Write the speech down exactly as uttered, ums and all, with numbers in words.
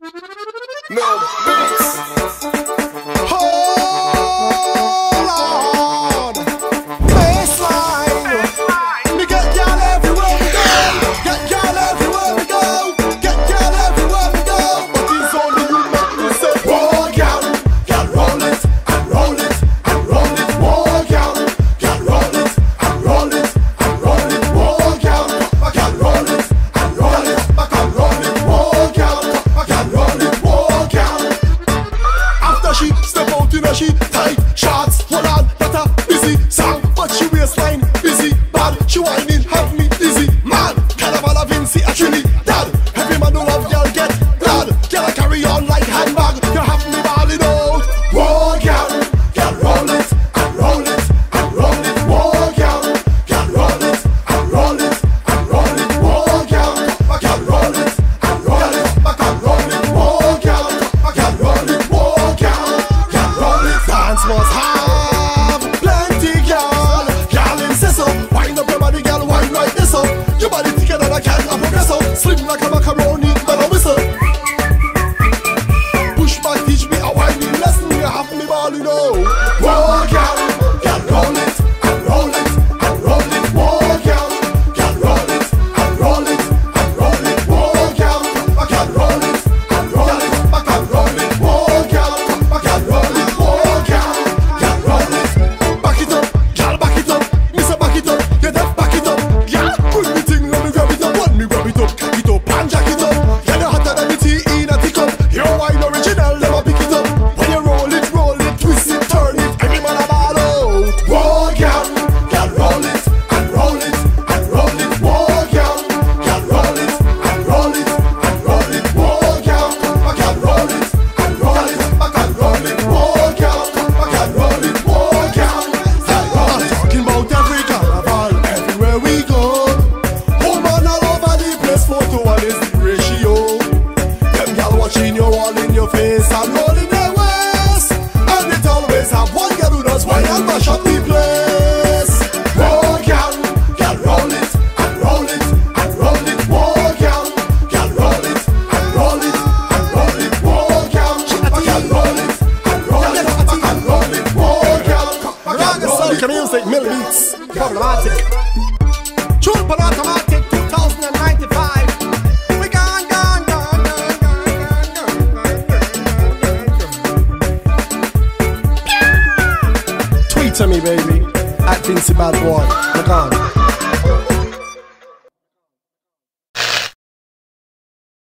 No beats. Hold on. Baseline. We get y'all everywhere we go. Get y'all everywhere we go. Get y'all everywhere we go. But it's only you make me say, whoa, y'all. Y'all roll it and roll it and roll it. Whoa, y'all. Y'all roll it and roll it and roll it. Whoa, y'all. Y'all roll it and roll it. Y'all roll it. Whoa, y'all. Y'all roll it. Whoa, y'all. After she step out in a she tight shorts, hold on, that a busy song, but she waistline busy bad. She whining, have me dizzy, man. Carnival of Vinci, a Trinidad. Every man who love y'all get glad. Girl, I carry on like handbag. You have me balling out. Whoa, girl, girl, roll it and roll it and roll it. Whoa, girl, girl, roll it and roll it and roll it. Whoa, girl, girl, roll it and roll it and roll it. Whoa, girl, girl, roll it. Whoa, girl, girl, roll it. Dance must have plenty, girl. Girl, insist up. Wind up your body, girl, wind like this up. Your body thicker than a can, I progress up. Slim like a macaroni, but a whistle. Push back, teach me a whining lesson. You have me balling out. Whoa, girl, girl, roll it and roll it and roll it. Whoa, girl, girl, roll it and roll it and roll it. Whoa, girl, girl, roll it and roll it and roll it. Whoa, girl, girl, roll it. Whoa, girl, girl, roll it. Back it up, girl, back it up. Mister back it up, you deaf, back it up. Girl, bring me thing, let me grab it up. When me grab it up, cock it up and jack it up. Girl, you hotter than the tea in a teacup. Your wine original, never pick it up. When you roll it, roll it, twist it, turn it. Every man a ball out. Whoa, girl, girl, roll it and roll it and roll it. Whoa, girl, girl, roll it and roll it and roll it. Whoa, girl, girl, roll it and roll it and roll it. Whoa, girl, girl, roll it. Whoa, girl, girl, roll it. Talking about every carnival, everywhere we go. Woman all over the place, photo and is the ratio. Them gal watching you all in your face and rolling their waist. And it always have one girl who does wine and mash up the place. Whoa, gal, gal, roll it and roll it and roll it. Whoa, gal, gal, roll it and roll it and roll it. Whoa, gal, gal, roll it and roll it and roll it. Whoa, gal, gal, roll it. Music, millibeats, problematic. Tune on automatic, two thousand ninety-five. We gone, gone, gone, gone, gone, gone, gone. Tweet to me, baby, at Vinci Bad Boy. We're gone.